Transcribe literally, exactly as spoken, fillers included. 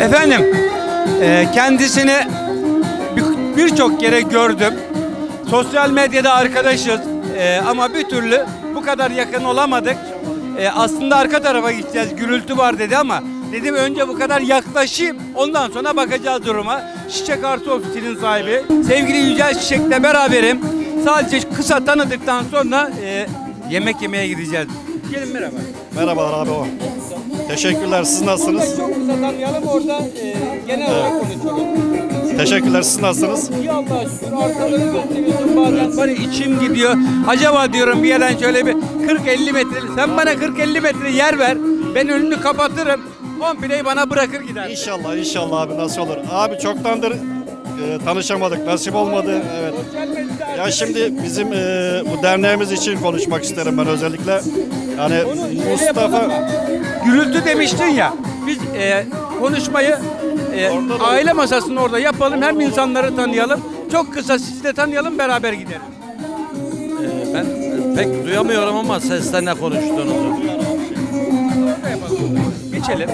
Efendim, e, kendisini bir- birçok kere gördüm. Sosyal medyada arkadaşız e, ama bir türlü bu kadar yakın olamadık. E, aslında arka tarafa gideceğiz, gürültü var dedi ama dedim önce bu kadar yaklaşayım, ondan sonra bakacağız duruma. Çiçek Artı Ofisi'nin sahibi sevgili Yücel Çiçek'le beraberim. Sadece kısa tanıdıktan sonra e, yemek yemeye gideceğiz. Gelin merhaba. Merhabalar abi o. Teşekkürler. Siz nasılsınız? Çok kısa tanıyalım, orada e, genel olarak konuşalım. Teşekkürler. Siz nasılsınız? İyi Allah'a şükür. Arkaları gösteriyorsun, bazen var ya içim gidiyor. Acaba diyorum bir yerden şöyle bir kırk elli metre, sen bana kırk elli metre yer ver. Ben önünü kapatırım. Kombineyi bana bırakır gider. İnşallah inşallah abi nasıl olur. Abi çoktandır e, tanışamadık. Nasip olmadı. Evet. Ya şimdi bizim e, bu derneğimiz için konuşmak isterim ben özellikle. Yani Mustafa Gürültü demiştin ya. Biz e, konuşmayı e, Orada da- aile masasının orada yapalım. Hem insanları tanıyalım. Çok kısa sizi de tanıyalım, beraber gidelim. Ee, ben pek duyamıyorum ama sesten ne konuştuğunuzu. Geçelim.